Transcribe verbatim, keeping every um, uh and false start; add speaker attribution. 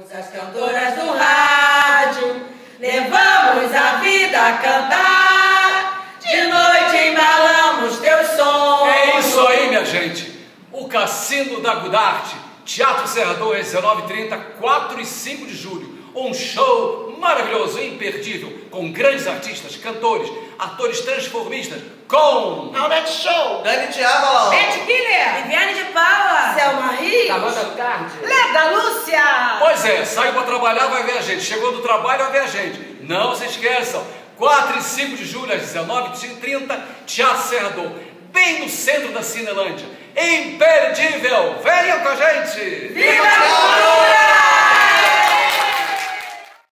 Speaker 1: Somos as cantoras do rádio, levamos a vida a cantar, de noite embalamos teus sons.
Speaker 2: É isso aí, minha gente. O Cassino da Gudarte, Teatro Serrador, dezenove e trinta, quatro e cinco de julho. Um show maravilhoso, imperdível, com grandes artistas, cantores, atores transformistas, com...
Speaker 3: Aumento Show,
Speaker 4: Dani Diabo,
Speaker 3: Beth Killer,
Speaker 1: Viviane de Paula,
Speaker 3: Selma Rios,
Speaker 5: Amanda Cardi,
Speaker 3: Leda Lúcia.
Speaker 2: Pois é, saiu para trabalhar, vai ver a gente. Chegou do trabalho, vai ver a gente. Não se esqueçam, quatro e cinco de julho, às dezenove e trinta, Teatro Serrador, bem no centro da Cinelândia. Imperdível! Venham com a gente!
Speaker 1: Viva!